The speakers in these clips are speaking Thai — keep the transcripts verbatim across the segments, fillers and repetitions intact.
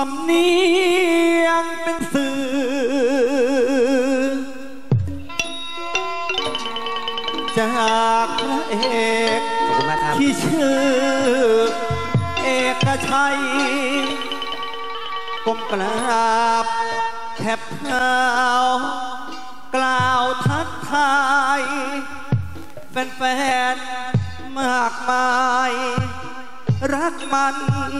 ำเนียงเป็นสื่อจากพระเอกที่ชื่อเอกชัยก้มกราบแทบเท้ากล่าวทักทายแฟนๆมากมายรักมัน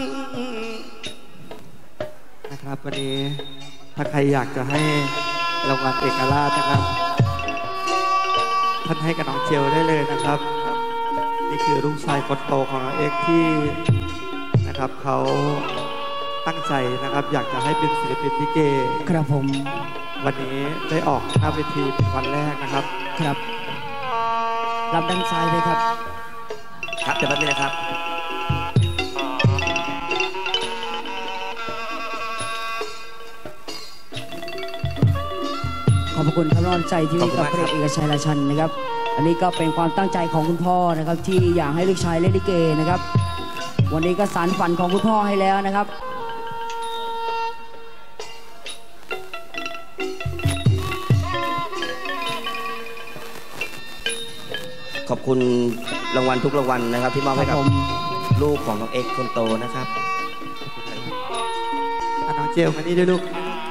นะครับวันนี้ถ้าใครอยากจะให้รางวัลเอกราชนะครับท่านให้กับน้องเจลได้เลยนะครับนี่คือลูกชายคนโตของน้องเอกที่นะครับเขาตั้งใจนะครับอยากจะให้เป็นศิลปินลิเกครับผมวันนี้ได้ออกหน้าเวทีเป็นวันแรกนะครับครับรับด้านซ้ายเลยครับครับเดี๋ยวแป๊บนึงนะครับขอบคุณครับน้องใจที่มีกับพระเอกเอกชัยราชันนะครับอันนี้ก็เป็นความตั้งใจของคุณพ่อนะครับที่อยากให้ลูกชายเล่นลิเกนะครับวันนี้ก็สานฝันของคุณพ่อให้แล้วนะครับขอบคุณรางวัลทุกรางวัลนะครับที่มอบให้กับลูกของน้องเอกคนโตนะครับน้องเจลมานี่ด้วยลูก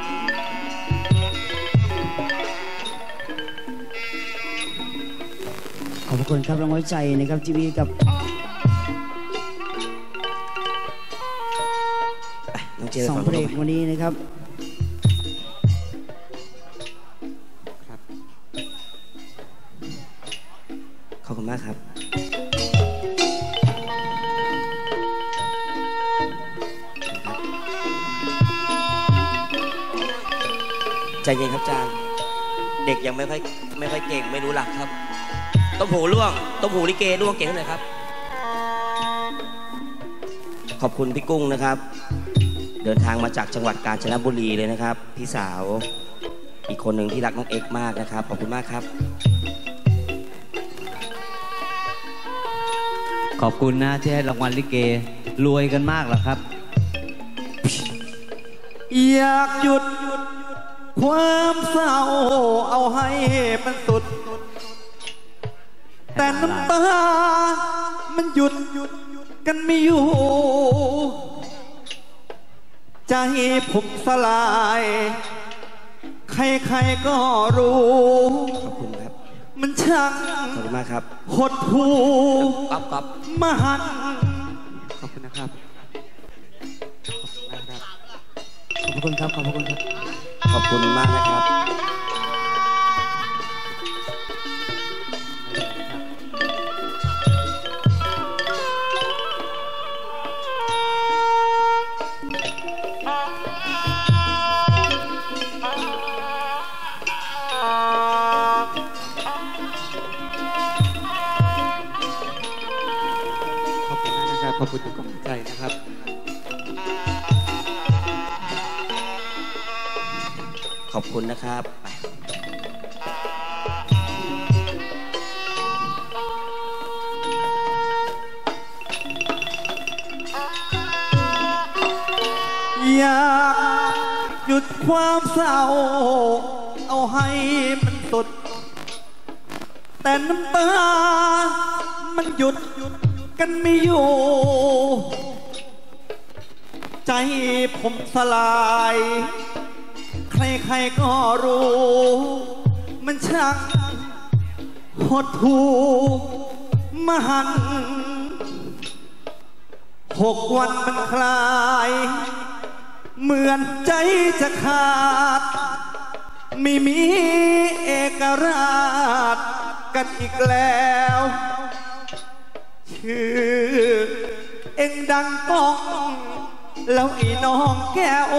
ขอบคุณครับรางวัลใจนะครับที่มีกับสองเพลงวันนี้นะครับขอบคุณมากครับใจเย็นครับอาจารย์เด็กยังไม่ค่อยไม่ค่อยเก่งไม่รู้หลักครับต้มหูล่วงต้มหูลิเกล่วงเก่งเท่าไหร่ครับขอบคุณพี่กุ้งนะครับเดินทางมาจากจังหวัดกาญจนบุรีเลยนะครับพี่สาวอีกคนหนึ่งที่รักน้องเอกมากนะครับขอบคุณมากครับขอบคุณนะที่ให้รางวัลลิเกรวยกันมากหรอครับอยากหยุดความเศร้าเอาให้มันสุดแต่น้ำตามันหยุดกันไม่อยู่ใจผมสลายใครๆก็รู้ขอบคุณครับมันช่างขอบคุณมากครับหดหู่ก๊อบก๊อบมหันขอบคุณนะครับขอบคุณครับขอบคุณครับขอบคุณมากนะครับขอบคุณทุกกำลังใจนะครับขอบคุณนะครับอยากหยุดความเศร้าเอาให้มันสุดแต่น้ำตามันหยุดกันไม่อยู่ใจผมสลายใครๆก็รู้มันช่างหดหู่มหันหกวันมันคลายเหมือนใจจะขาดไม่มีเอกราชกันอีกแล้วชื่อเอ็งดังก้องแล้วอีน้องแก้ว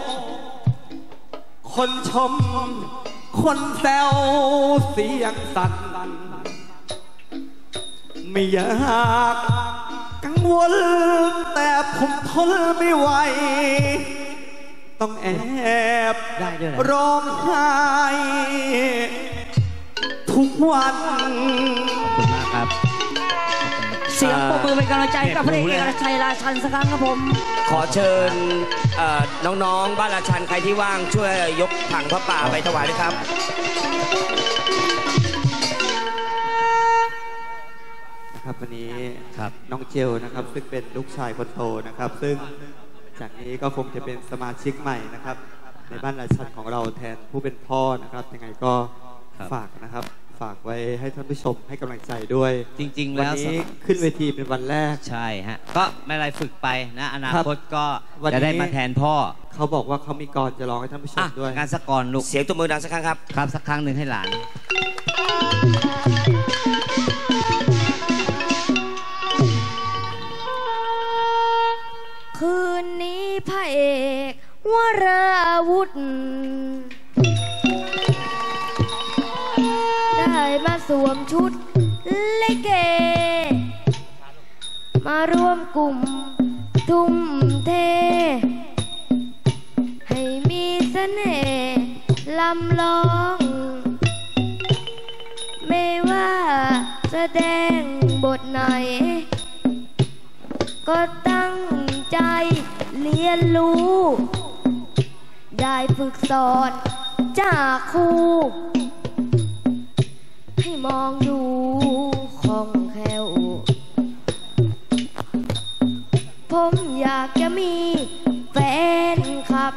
คนชมคนแซวเสียงสั่นไม่อยากกังวลแต่ผมทนไม่ไหวต้องแอบร้องไห้ทุกวันขอบคุณมากครับสิสียงปรบมือเป็นกำลังใจกับพระเอกเอกชัยราชันสักครั้งครับผมขอเชิญเอ่อน้องๆบ้านราชันใครที่ว่างช่วยยกถังพระป่าไปถวายด้วยครับครับวันนี้ครับน้องเจลนะครับซึ่งเป็นลูกชายคนโตนะครับ ซึ่งจากนี้ก็คงจะเป็นสมาชิกใหม่นะครับ ในบ้านราชันของเราแทนผู้เป็นพ่อนะครับยังไงก็ฝากนะครับ ฝากไว้ให้ท่านผู้ชมให้กำลังใจด้วยจริงๆวันแล้วนี้ขึ้นเวทีเป็นวันแรกใช่ฮะก็ไม่เป็นไรฝึกไปนะอนาคตก็วันนี้จะได้มาแทนพ่อเขาบอกว่าเขามีกรจะร้องให้ท่านผู้ชมอ่ะด้วยงานสักกรลูกเสียงตัวมือดังสักครั้งครับครับสักครั้งหนึ่งให้หลานคืนนี้พระเอกวราวุธ ได้มาสวมชุดลิเก มาร่วมกลุ่มทุ่มเท ให้มีเสน่ห์ลำลอง ไม่ว่าแสดงบทไหน ก็ตั้งใจเรียนรู้ ได้ฝึกสอนจากครู ให้มองดูคล่องแคล่ว ผมอยากจะมีแฟนคลับ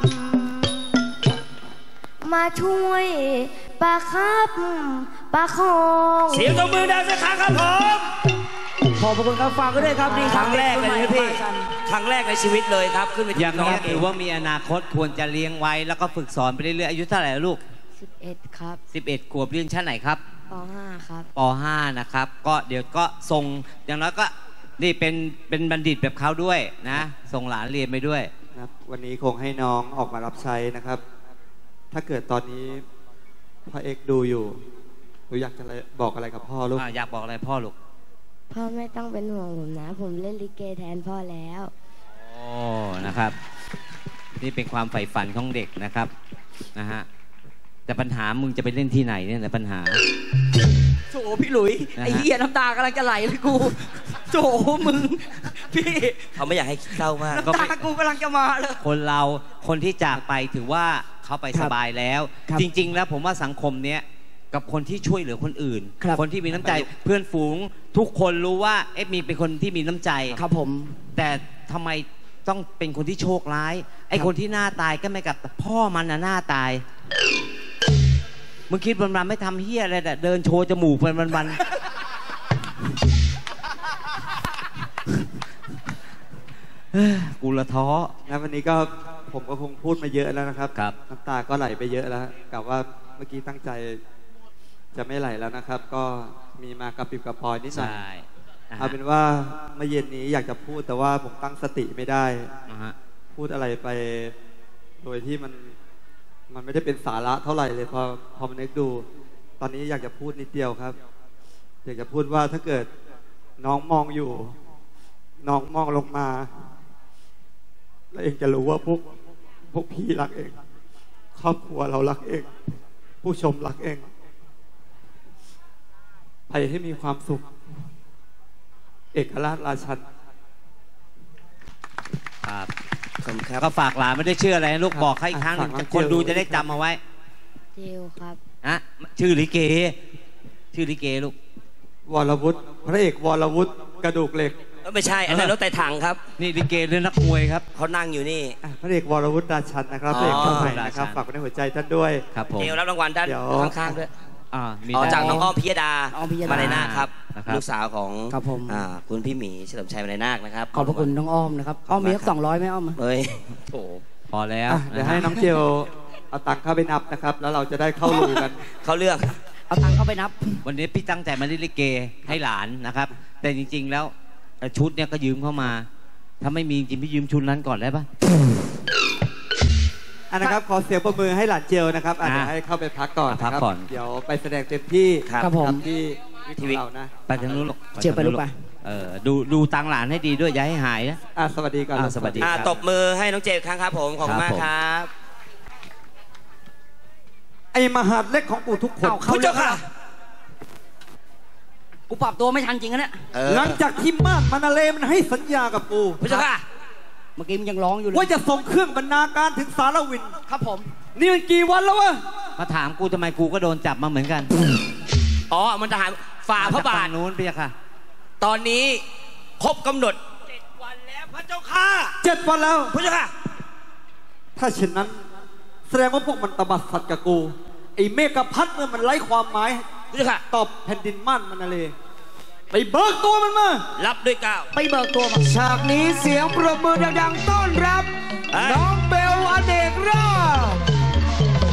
มาช่วยประคับประคองเสียงตัวมือดังสักครั้งครับผมขอบพระคุณครับฝากไว้ด้วยครับนี่ครั้งแรกเลยนะพี่ครั้งแรกในชีวิตเลยครับขึ้นไปอย่างนี้ถือว่ามีอนาคตควรจะเลี้ยงไว้แล้วก็ฝึกสอนไปเรื่อยๆอายุเท่าไหร่ลูกสิบเอ็ดครับสิบเอ็ดขวบเรียนชั้นไหนครับปห้าครับปห้านะครับก็เดี๋ยวก็ส่งอย่างน้อยก็นี่เป็นเป็นบัณฑิตแบบเขาด้วยนะส่งหลานเรียนไปด้วยครับวันนี้คงให้น้องออกมารับใช้นะครับ ถ้าเกิดตอนนี้พ่อเอกดูอยู่หนูอยากจะบอกอะไรกับพ่อลูกอ่ะอยากบอกอะไรพ่อลูกพ่อไม่ต้องเป็นห่วงผมนะ ผมเล่นลิเกแทนพ่อแล้วโอ้นะครับ นี่เป็นความใฝ่ฝันของเด็กนะครับนะฮะแต่ปัญหามึงจะไปเล่นที่ไหนเนี่ยแต่ปัญหาโถพี่หลุยนะฮะไอ้เหี้ยน้ำตากำลังจะไหลเลยกูโถมึงพี่เขาไม่อยากให้เศร้ามากน้ำตากูกำลังจะมาเลยคนเราคนที่จากไปถือว่าเขาไปครับสบายแล้วครับจริง ๆ แล้วผมว่าสังคมเนี้ยกับคนที่ช่วยเหลือคนอื่นครับคนที่มีน้ำใจเพื่อนฝูงทุกคนรู้ว่าเอ๊ะมีเป็นคนที่มีน้ำใจครับผมแต่ทำไมต้องเป็นคนที่โชคร้าย ไอ้คนที่หน้าตายก็ไม่กับพ่อมันน่ะหน้าตายมึงคิดวันวันๆไม่ทำเฮียอะไรแต่เดินโชว์จมูกเป็นวันวันๆเฮ้ยกูละท้อแล้ววันนี้ก็ผมก็คงพูดมาเยอะแล้วนะครับครับน้ำตาก็ไหลไปเยอะแล้วกะว่าเมื่อกี้ตั้งใจจะไม่ไหลแล้วนะครับ ก็มีมากระปิบกระปอยนิดหน่อยใช่นะเอาฮะเป็นว่าเมื่อเย็นนี้อยากจะพูดแต่ว่าผมตั้งสติไม่ได้นะฮะพูดอะไรไป โดยที่มันมันไม่ได้เป็นสาระเท่าไหร่เลยพอพอมานึกดู ตอนนี้อยากจะพูดนิดเดียวครับ อยากจะพูดว่าถ้าเกิดน้องมองอยู่ น้องมองลงมา แล้วเองจะรู้ว่าพวกพวกพี่รักเอง ครอบครัวเรารักเอง ผู้ชมรักเองไปให้มีความสุข เอกราชราชันครับขอบคุณครับก็ฝากหลานไม่ได้ชื่ออะไรนะลูกครับบอกให้อีกครั้งหนึ่งฝากน้องคนดูเจลจะได้จำเอาไว้เจลครับนะชื่อลิเก ชื่อลิเกลูกวรวุฒิพระเอกวรวุฒิกระดูกเหล็กไม่ใช่ อันนั้นรถไต่ถังครับนี่ลิเกเรื่องนักมวยครับเขานั่งอยู่นี่อ่ะพระเอกวรวุฒิราชันนะครับอ๋อพระเอกท่านใหม่นะครับราชันฝากไว้ในหัวใจท่านด้วยครับผมเจลรับรางวัลด้านเดี๋ยวข้างๆด้วยอ่ามีอ๋อได้จากน้องอ้อมพิยดาอ้อมพิยดามาในนาคครับนะครับลูกสาวของครับผมอ่าคุณพี่หมีเฉลิมชัยมาในนาคนะครับขอบพระคุณน้องอ้อมนะครับอ้อมมีสักสองร้อยไหมอ้อมเฮ้ยโถพอแล้วอ่ะเดี๋ยวให้นะฮะน้องเจลเอาตังค์เข้าไปนับนะครับ แล้วเราจะได้เข้ารูกันเขาเลือกเอาตังค์เข้าไปนับวันนี้พี่ตั้งใจมาเล่นลิเกให้หลานนะครับ แต่จริง ๆ แล้วชุดเนี่ยก็ยืมเข้ามา ถ้าไม่มีจริงพี่ยืมชุดนั้นก่อนได้ปะอันนะครับขอเสียงประมือให้หลานเจลนะครับอาจจะอ่ะให้เข้าไปพักก่อนนะคพัรักก่อนเดี๋ยวไปแสดงเต็มที่ครับผมที่วิทยุเรานะไปทางนู้นลูกเจลไปลูกไปเออดูดูตังหลานให้ดีด้วยอย่าให้หายนะอ่ะสวัสดีก่อนอ่ะสวัสดีอ่าครับตบมือให้น้องเจลอีกครั้งครับผม ขอบคุณมากครับผมครับไอ้มหาดเล็กของปู่ทุกคนเอาเข้าคุณเจ้าค่ะกูปรับตัวไม่ทันจริงนะเนี่ยเออหลังจากที่ม่านมานาเลมันให้สัญญากับกูพระเจ้าค่ะเมื่อกี้มันยังร้องอยู่เลยว่าจะส่งเครื่องบรรณาการถึงสารวินครับผมนี่มันกี่วันแล้ววะมาถามกูทำไมกูก็โดนจับมาเหมือนกันอ๋อมันทหารฝ่าพระบาทมจกฝั่งนู้นพี่ค่ะตอนนี้ครบกำหนดเจ็ดวันแล้วพระเจ้าค่ะเจ็ดวันแล้วพระเจ้าค่ะถ้าเช่นนั้น แสดงว่าพวกมันตบัดสัตว์กับกูไอ้เมฆพัดเมื่อมันไร้ความหมายพระเจ้าค่ะตอบแผ่นดินม่านมานาเลไปเบิกตัวมันมารับด้วยเกล้าวไปเบิกตัวมาฉากนี้เสียงปรบมือดังๆต้อนรับเอ้ยน้องเบลอเนกราช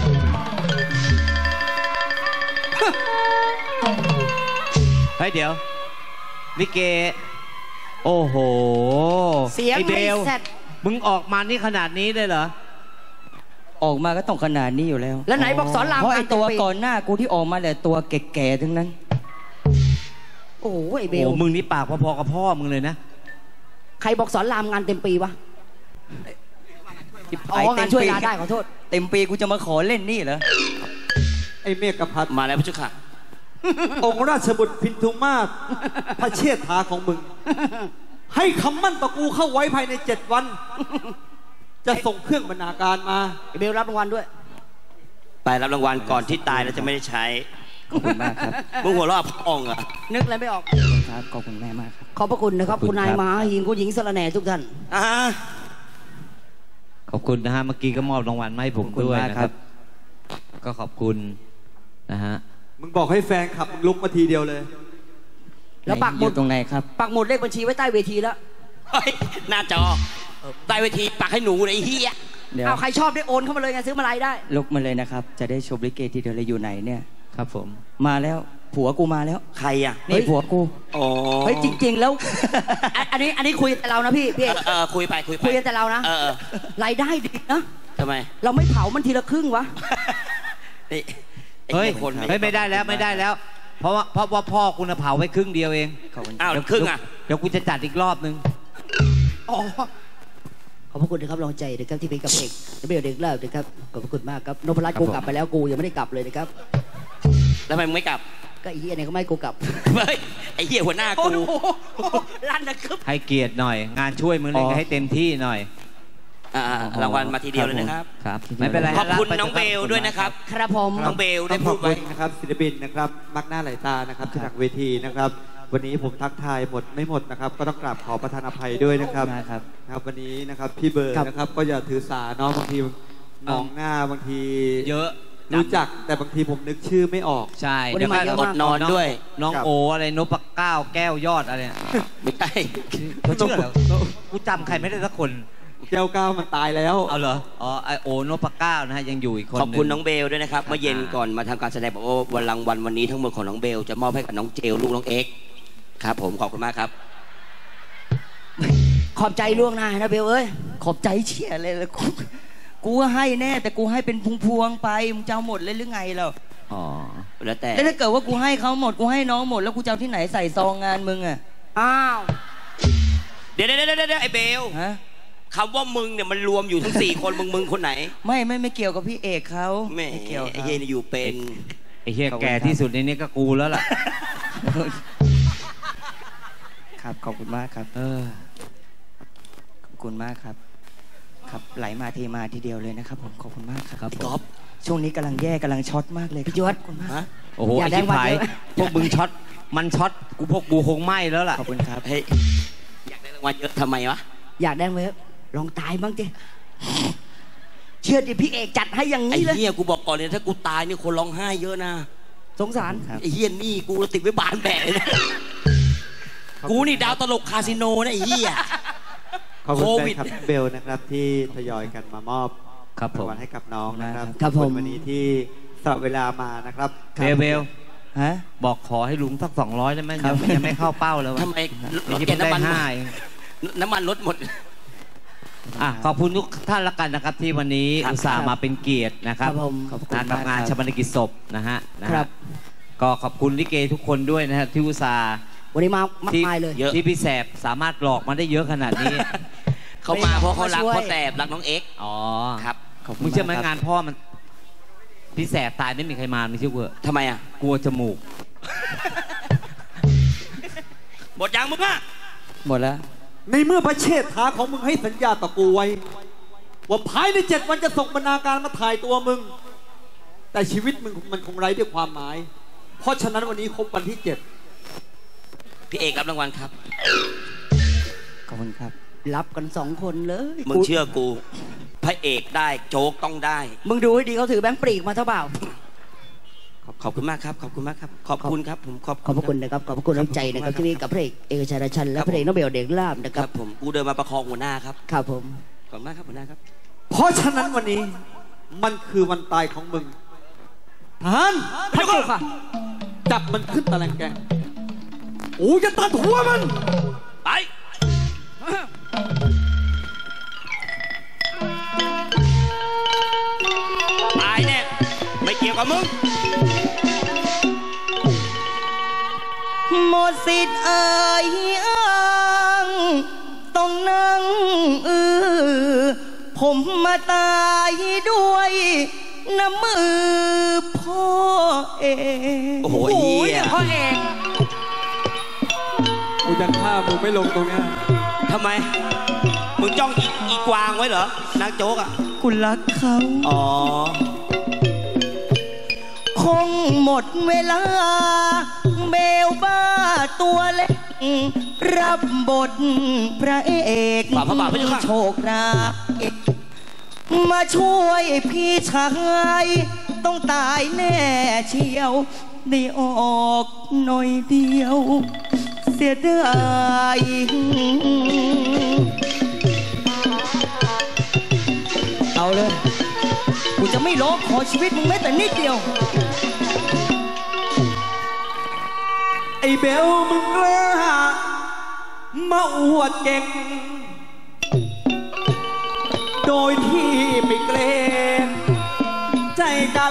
เฮ้ยเดี๋ยวลิเก โอ้โหเสียงไอ้เบไม่ลเสร็จมึงออกมานี่ขนาดนี้เลยเหรอออกมาก็ต้องขนาดนี้อยู่แล้วแล้วไหนบอกสอนรามเพราะไอตัวกลางปีก่อนหน้ากูที่ออกมาแต่ตัวแก่ๆทั้งนั้นโอ้โหไอ้เบโอ้ลมึงนี่ปากพอๆกับพ่อมึงเลยนะใครบอกสอนรามงานเต็มปีวะที่อ๋องานช่วยลาได้ขอโทษเต็มปีกูจะมาขอเล่นนี่เหรอไอ้เมฆพัดมาแล้วพระเจ้าค่ะองค์ราชบุตรพินทุมาศพระเชษฐาของมึง ให้คำมั่นต่อกูเข้าไว้ภายในเจ็ดวัน จะส่งเครื่องบรรณาการมาไอ้เบลรับรางวัลด้วยไปรับรางวัลก่อนที่ตายแล้วจะไม่ได้ใช้ขอบคุณมากครับมึงหัวเราะพ่องเหรอนึกอะไรไม่ออกครับ ขอบคุณแม่มากครับขอบพระคุณนะครับขอบคุคุณ ณนายครับมหาหิงคุณหญิงสระแหน่ทุกท่านอ่าขอบคุณนะฮะ เมื่อกี้ก็มอบรางวัลมาให้ผมขอบคุณด้วยมากนะคครัรับ บ ก็ขอบคุณนะฮะมึงบอกให้แฟนขับมึงลุกมาทีเดียวเลยแล้วปักหมุดอยู่ตรงไหนครับปักหมุดเลขบัญชีไว้ใต้เวทีแล้วเฮ้ยหน้าจอใต้เวทีปักให้หนูเลยไอ้เฮียเดี๋ยวเอาใครชอบได้โอนเข้ามาเลยไงซื้อมาลายได้ลุกมาเลยนะครับ จะได้ชมลิเกทีเดียวเลยอยู่ไหนเนี่ยครับผมมาแล้ว ผัวกูมาแล้วใครอ่ะนี่ผัวกูอ๋อเฮ้ยจริง ๆ แล้ว อันอันนี้อันนี้คุยแต่เรานะพี่พี่เอกเออเออคุยไปคุยไปคุยกันแต่เรานะเออเออรายได้ดีนะทำไมเราไม่เผามันทีละครึ่งวะนี่ไอ้เฮ้ยหี้คนเฮ้ยไม่ได้แล้วไม่ได้แล้ว เพราะว่าเพราะว่าพ่อคุณน่ะเผาไว้ครึ่งเดียวเองขอบคุณอ้าวเดี๋ยวครึ่งอ่ะเดี๋ยวกูจะจัดอีกรอบนึงอ๋อขอบพระคุณนะครับรองใจนะครับที่เป็นกับเอกเบลเด็กเล่านะครับขอบพระคุณมากครับนพรัตน์กูกลับไปแล้วกูยังไม่ได้กลับเลยนะครับแล้วทำไมมึงไม่กลับก็ไอ้เหี้ยเนี่ยเขาไม่ให้กูกลับเฮ้ยไอ้เหี้ยหัวหน้าโอ้กูโหลั่นนะครับให้เกียรติหน่อย งานช่วยมึงเลยให้เต็มที่หน่อยอ่ารางวัลมาทีเดียวเลยนะครับครับ ไม่เป็นไรขอบคุณรับไปน้องเบลด้วยนะครับครับผมน้องเบลได้ขพูอดบไว้คุณนะครับศิลปินนะครับมักหน้าไหลตานะครับที่หลังเวทีนะครับ วันนี้ผมทักทายหมดไม่หมดนะครับ ก็ต้องกราบขอประทานอภัยด้วยนะครับมากครับนะครับวันนี้นะครับพี่เบิร์ดนะครับก็อย่าถือสาเนาะบางทีมองหน้าบางทีเยอะรู้จักแต่บางทีผมนึกชื่อไม่ออกใช่วันนี้มาเยอะอมาดกนอนด้วยน้องครับโออะไรนพเก้าแก้วยอดอะไรเนี่ยไม่ใช่เขาชื่ออะไรกูจำใครไม่ได้สักคนแก้วก้าวมันตายแล้วเอาเหรอ อ๋อไอโอนพเก้านะฮะยังอยู่อีกคนขอบคุณหน้องเบลด้วยนะครับ เมื่อเย็นก่อนมาทำการแสดงบอกว่าวันรางวัลวันนี้ทั้งหมดของน้องเบลจะมอบให้กับน้องเจลลูกน้องเอ็กซ์ครับผมขอบคุณมากครับขอบใจล่วงหน้านะเบลเอ้ยขอบใจเชี่ยเลยเลยกูกูก็ให้แน่ แต่กูให้เป็นพวงๆไป มึงจะเอาหมดเลยหรือไงเราอ๋อแล้วแต่แล้วถ้าเกิดว่ากูให้เขาหมด กูให้น้องหมด แล้วกูจะเอาที่ไหนใส่ซองงานมึงอะอ้าวเดี๋ยวเดี๋ยวเดี๋ยวไอ้เบลฮะคำว่ามึงเนี่ยมันรวมอยู่ทั้งสี่คนมึงมึงคนไหนไม่ไม่ไม่เกี่ยวกับพี่เอกเขาแม่ไม่เกี่ยวไอ้เฮียนี่อยู่เป็นไอเฮียขอบคุณแก่ที่สุดในนี้ก็กูแล้วล่ะครับ ขอบคุณมากครับเออขอบคุณมากครับ ครับไหลมาเทมาทีเดียวเลยนะครับผมขอบคุณมากครับครับพี่ผมก๊อฟช่วงนี้กำลังแย่กำลังช็อตมากเลยพี่จวดขอบคุณมากฮะโอ้โหอย่าไอแดชิงบวันหายเยอะพวกมึงช็อต มันช็อต กูพวกกูคงไหม้แล้วล่ะขอบคุณครับเฮ้ยอยากได้รางวัลเยอะทำไมวะอยากได้ไหมลองตายบ้างดิเชื่อดิพี่เอกจัดให้อย่างไอ้นี้เลยเฮียกูบอกก่อนเลยถ้ากูตายนี่คนร้องไห้เยอะนะสงสารครับไอ้เฮียนี่กูติดไว้บานแบะเลยนะกูนี่ดาวตลกคาสิโนนะไอ้เฮียขอบคุณโคแฟวินดคลับเบลนะครับที่ทยอยกันมามอบครับผมรางวัลให้กับน้องนะครับครับผมขอณวันนี้ที่สละเวลามานะครับเบลเบลฮะบอกขอให้ลุงสักสองร้อยได้ไหมครัยับงยังไม่เข้าเป้าเลยวะทำไมรไอ้ถที่เก็เพิ่บงได้น้ำมันห้าเองน้ำมันลดหมดอ่ะขอบคุณทุกท่านละกันนะครับ ที่วันนี้ครับอุตส่าห์มาเป็นเกียรตินะครับครับผมขอบคุณงานกับงานมากครับชาปนกิจศพนะฮะนะฮะครับก็ขอบคุณลิเกทุกคนด้วยนะฮะที่อุตส่าห์วันนี้มามากที่มายเลยเยอะที่พี่แสบสามารถหลอกมาได้เยอะขนาดนี้เขามาเพราะเขารักมาช่วยเขาแสบรักน้องเอ็กซ์อ๋อครับขอบคุณมึงเชื่อไหมากครับงานพ่อมัน พี่แสบตายไม่มีใครมาไม่เชื่อเวอร์ทำไมอ่ะกลัวจมูกหมดยังมึงอะหมดแล้วในเมื่อพระเชษฐาของมึงให้สัญญาต่อกูไว้ว่าภายในเจ็ดวันจะส่งบรรณาการมาถ่ายตัวมึงแต่ชีวิตมึงมันคงไร้ด้วยความหมายเพราะฉะนั้นวันนี้ครบวันที่เจ็ดพี่เอกรับรางวัลครับขอบคุณครับรับกันสองคนเลยมึงเชื่อกูพระเอกได้โจ๊กต้องได้มึงดูให้ดีเขาถือแบงค์ปลีกมาเท่าเปล่าขอบคุณมากครับขอบคุณมากครับขอบคุณครับผมขอบขอบพระคุณนะครับขอบพระคุณน้ำใจนะครับที่มีกับพระเอกเอกชัยราชันและพระเอกน้องเบลเด็กลาบนะคครัรับ บผมกูเดินมาประคองหัวหน้าครับครับผมขอบคุณมากครับหัวหน้าครับเพราะฉะนั้นวันนี้มันคือวันตายของมึงทหารพระเจ้าค่ะจับมันขึ้นตะแลงแกงโอ้จะตัดหัวมันไปตายแน่ไม่เกี่ยวกับมึงหมดสิทธิ์เอ่ยอ้างต้องนั่งเออผมมาตายด้วยน้ำมือพ่อเองโอ้โหเหี้ยพ่อเองกูจะฆ่ามึงไม่ลงตรงเนี้ยทำไมมึงจ้องอีอีกวางไว้เหรอนางโจ๊กอ่ะกูรักเขาอ๋อคงหมดเวลาเบลบ้าตัวเล็กรับบทพระเอกฝ่าพระบาทพระเจ้าค่ะโชคร้ายมาช่วยพี่ชายต้องตายแน่เชียวได้ออกหน่อยเดียว เสียดายเอาเลยกูจะไม่ร้องขอชีวิตมึงแม้แต่นิดเดียวไอ้เบลมึงกล้ามาอวดเก่งโดยที่ไม่เกรงใจกัน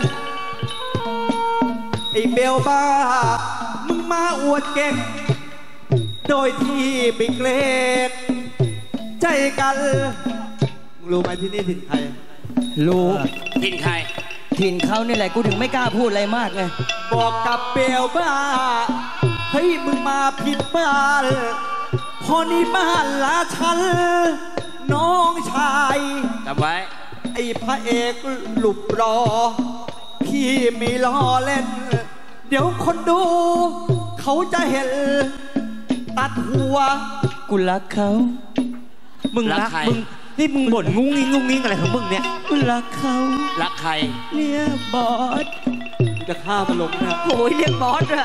ไอ้เบลบ้ามึงมาอวดเก่งโดยที่ไม่เกรงใจกันมึงรู้ไหมที่นี่ถิ่นใครรู้ทินใครถิ่นเขานี่แหละกูถึงไม่กล้าพูดอะไรมากไงบอกกับเบลบ้าเฮ้ยมึงมาผิดบ้านพอนี่บ้านลาชันน้องชายจำไว้ไอ้พระเอกหลุบรอพี่ไม่ล้อเล่น เดี๋ยวคนดูเขาจะเห็นตัดหัวกูรักเขามึงรัรักกใครมึงนี่มึงบ่นงุ้งงิ้งงุ้งงิ้งอะไรของมึงเนี่ยกูรักเขารักใครเนี่ยบอสกูจะฆ่ามันลงนะโอ้ยเรียกบอสอะ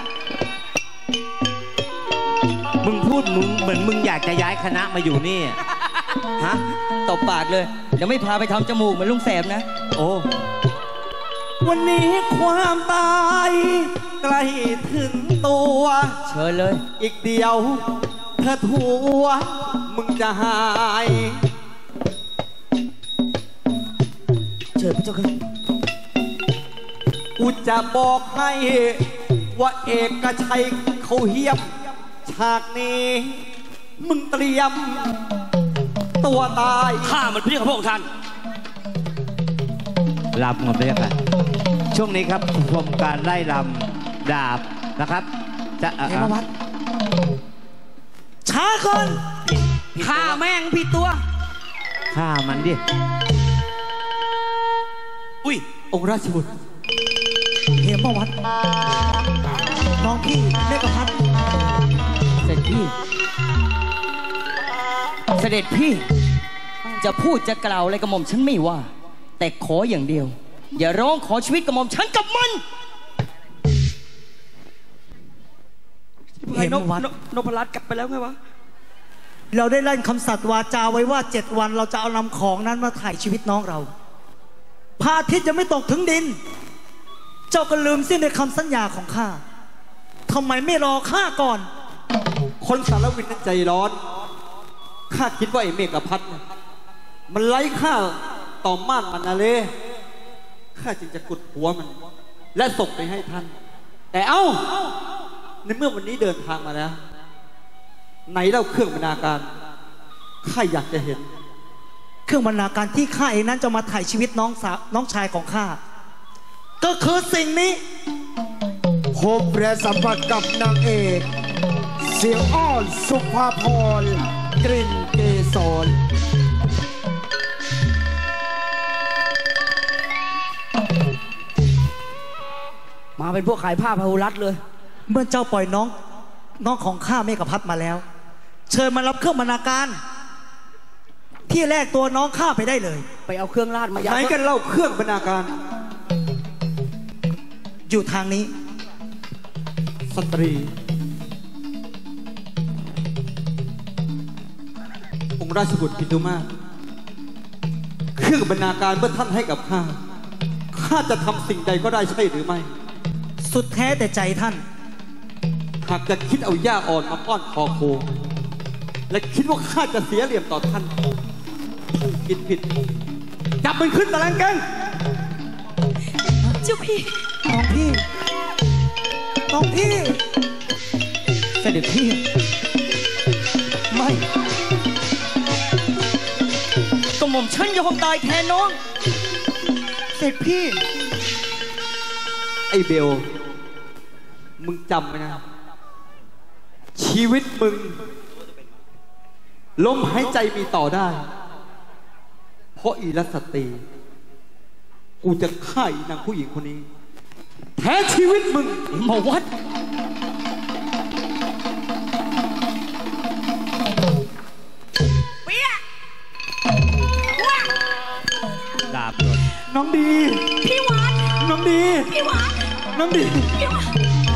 มึงพูดมึงเหมือนมึงอยากจะย้ายคณะมาอยู่นี่ฮะตบปากเลยเดี๋ยวไม่พาไปทำจมูกเหมือนลุงแสบนะโอ้วันนี้ความตายใกล้ถึงตัวเชิญเลยอีกเดียวเธอทัวมึงจะหายเชิญพระเจ้าค่ะกูจะบอกให้ว่าเอกชัยเขาเฮียบฉากนี้ มึงเตรียมตัวตายข้ามันพี่ของพระองค์ท่านลำกันไปเลยค่ะช่วงนี้ครับชมการไล่ลำดาบนะครับ จะเอ่อเห็นมาวัดช้าก่อนฆ่าแม่งผิดตัวฆ่ามันดิอุ้ยองค์ราชบุตรเห็นมาวัดน้องพี่เมฆพัฒน์เสด็จพี่ เสด็จพี่ จะพูดจะกล่าวอะไรกับหม่อมฉันไม่ว่า แต่ขออย่างเดียว อย่าร้องขอชีวิตกับหม่อมฉันกับมันเห็นมาวัดนพรัตน์กลับไปแล้วไงวะเราได้ลั่นคำสัตย์วาจาไว้ว่าเจ็ดวันเราจะเอานำของนั้นมาถ่ายชีวิตน้องเราพระอาทิตย์ยังไม่ตกถึงดิน เจ้าก็ลืมสิ้นในคำสัญญาของข้าทำไมไม่รอข้าก่อนคนสารวินนั้นใจร้อนข้าคิดว่าไอ้เมฆพัฒน์เนี่ยมันไร้ค่าต่อม่านมันนะเลยข้าจึงจะกุดหัวมัน และส่งไปให้ท่าน แต่เอ้าในเมื่อวันนี้เดินทางมาแล้วไหนเล่าเครื่องบรรณาการข้าอยากจะเห็นเครื่องบรรณาการที่ข้าเองนั้นจะมาถ่ายชีวิตน้องสาวน้องชายของข้าก็คือสิ่งนี้พบและสัมผัสกับนางเอก เสสียงอ้อนสุภาพรกลิ่นเกสรมาเป็นพวกขายผ้าพาหุรัตเลยเมื่อเจ้าปล่อยน้องน้องของข้าเมฆพัฒน์มาแล้ว เชิญมารับเครื่องบรรณาการ ที่แรกตัวน้องข้าไปได้เลยไปเอาเครื่องราชมายัดไหนกันเล่าเครื่องบรรณาการอยู่ทางนี้สตรีองค์ราชบุตรปินตุมาศเครื่องบรรณาการเมื่อท่านให้กับข้าข้าจะทำสิ่งใดก็ได้ใช่หรือไม่สุดแท้แต่ใจท่านหากจะคิดเอาหญ้าอ่อนมาป้อนคอโคและคิดว่าข้าจะเสียเหลี่ยมต่อท่านคิดผิดจับมันขึ้นตะแลงแกงเจ้าพี่น้องพี่ น้องพี่ เสด็จพี่ ไม่กระหม่อมฉันยอมตายแทนน้องเสด็จพี่ไอ้เบลมึงจำไว้นะชีวิตมึงลมหายใจมีต่อได้เพราะอีรัสตรีกูจะฆ่าอีนางผู้หญิงคนนี้แท้ชีวิตมึงมาวัดดาบโดนน้องดีพี่วัดน้องดีพี่วัดน้องดีพี่วัด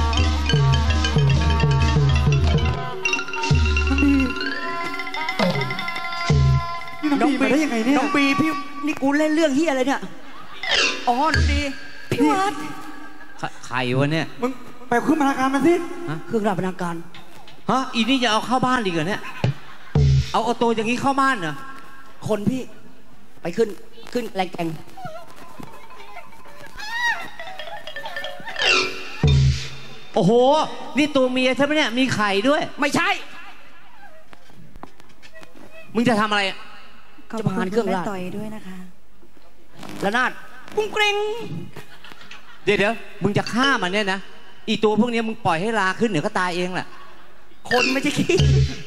นี่น้องดีมาได้ยังไงเนี่ยน้องปีพี่นี่กูเล่นเรื่องเฮียอะไรเนี่ยอ๋อน้องดีพี่วัดใครวะเนี่ยมึงไปขึ้นบรรณาการมาสิเครื่องราชบรรณาการฮะอีนี่จะเอาเข้าบ้านดีกว่าเนี่ยเอาเอาตัวอย่างนี้เข้าบ้านเหรอคนพี่ไปขึ้นขึ้นแรงแกงโอ้โหนี่ตัวเมียใช่ไหมเนี่ยมีไข่ด้วยไม่ใช่มึงจะทำอะไรขอบจะคุผ่านณเครื่องแม่ราชต่อยด้วยนะคะระนาดกุ้งเกรงเดี๋ยวเดี๋ยวมึงจะฆ่ามันเนี่ยนะอีตัวพวกนี้มึงปล่อยให้ลาขึ้นเดี๋ยวก็ตายเองแหละคนไม่ใช่ขี้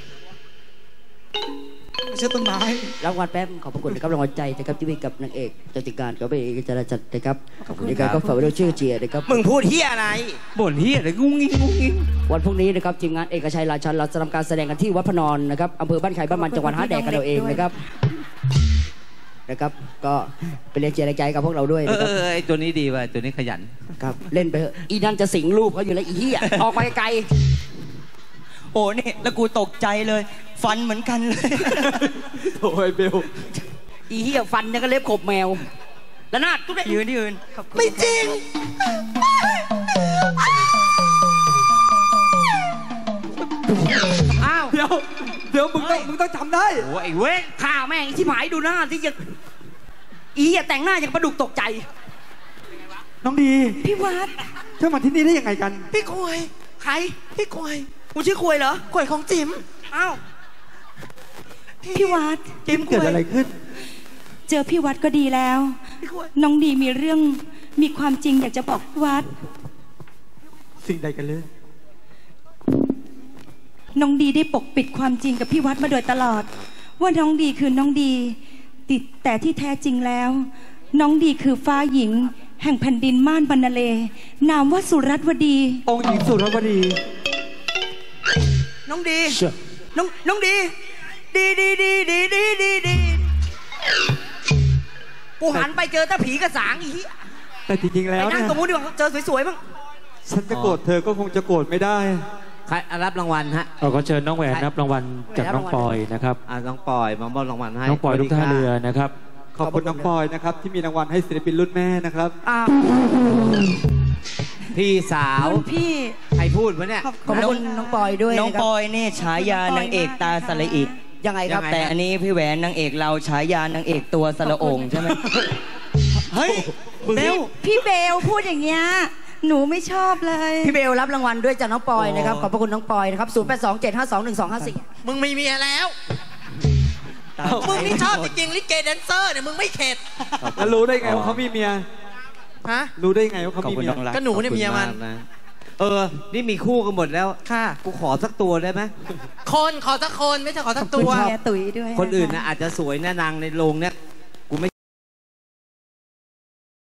ไม่ใช่ต้นไม้รางวัลแป๊บขอบพระคุณนะครับรางวัลใจนะครับที่มีกับนางเอกจติการกับพระเอกจราจัดนะครับขอบคุณในการก็ฝากไว้ด้วยชื่อเจียนะครับมึงพูดเฮียอะไรบ่นเฮียอะไรงุ้งงิ้งงุ้งงิ้งวันพรุ่งนี้นะครับทีมงานเอกชัยราชันเราจะทำการแสดงกันที่วัดพระนอนนะครับอำเภอบ้านไข่บ้านมันจังหวัดหาดแดงกันเราเองนะครับนะครับ ก็ไปเรียนเชียร์ใจกับพวกเราด้วยเอนะครับอไอตัวนี้ดีว่ะตัวนี้ขยันครับเล่นไปเถอะอีนั่นจะสิงรูปเขาอยู่แล้วอีเหี้ยออกไปไกลโอ้นี่แล้วกูตกใจเลย ฟันเหมือนกันเลยโอ้ยเบลอีเหี้ยฟันเนี่ยก็เล็บขบแมวระนาดทุกท่านยืนยืนไม่จริงอ้าวเดี๋ยวเดี๋ยวมึงต้องมึงต้องจำได้โอ้ไอเว้ยข่าแม่งที่หมายดูหน้าที่จะอีอย่าแต่งหน้าอย่างปลาดุกตกใจน้องดีพี่วัดเธอมาที่นี่ได้ยังไงกันพี่ควยใครพี่ควยกูชื่อควยเหรอควยของจิ๋มอ้าวพี่วัดจิมเกิดอะไรขึ้นเจอพี่วัดก็ดีแล้ว น้องดีมีเรื่องมีความจริงอยากจะบอกพี่วัดสิ่งใดกันเลยน้องดีได้ปกปิดความจริงกับพี่วัดมาโดยตลอด ว่าน้องดีคือน้องดีติดแต่ที่แท้จริงแล้ว น้องดีคือฟ้าหญิง แห่งแผ่นดินม่านบรรณเล นามว่าสุรัตวดีองค์หญิงสุรวดีน้องดีน้องน้องดี ดีดีดีดีดีดีดีกูหันไปเจอตาผีกระสางอีเหี้ยแต่จริงๆไปแล้วนั่เนี่งยตรงนู้นดีกว่าเจอสวยๆบ้างฉันจะโกรธเธอก็คงจะโกรธไม่ได้ใครรับรางวัลฮะเราก็เชิญน้องแหวนรับรางวัลจากน้องปอยนะครับอ่าน้องปอยมามอบรางวัลให้น้องปอยลูกท่าเรือนะครับขอบคุณน้องปอยนะครับที่มีรางวัลให้ศิลปินรุ่นแม่นะครับอ้าวพี่สาวพี่ใครพูดวะเนี่ยขอบคุณน้องปอยด้วยน้องนะครับปอยนี่ฉายานางเอกตาสละอิยังไงครับแต่อันนี้พี่แหวนนางเอกเราฉายานางเอกตัวสละโองใช่ไหมเฮ้ยเบลพี่เบลพูดอย่างเงี้ยหนูไม่ชอบเลยพี่เบลรับรางวัลด้วยจากน้องปอยนะครับขอบพระคุณน้องปอยนะครับศูนย์แปดสองเจ็ดห้าสองหนึ่งสองห้าสี่มึงมีเมียแล้ว มึงนี่ชอบจริงๆลิเกแดนเซอร์เนี่ยมึงไม่เข็ดแล้วรู้ได้ไงว่าเขามีเมียฮะรู้ได้ไงว่าเขามีเมียก็หนูเนี่ยเมียมันขอบคุณากะเออ นี่มีคู่กันหมดแล้วค่ะกูขอสักตัวได้ไหมคนขอสักคนไม่ใช่ขอสักตัวคุณแม่ตุ๋ยด้วยคนอื่นนะอาจจะสวยนะนางในโรงเนี่ย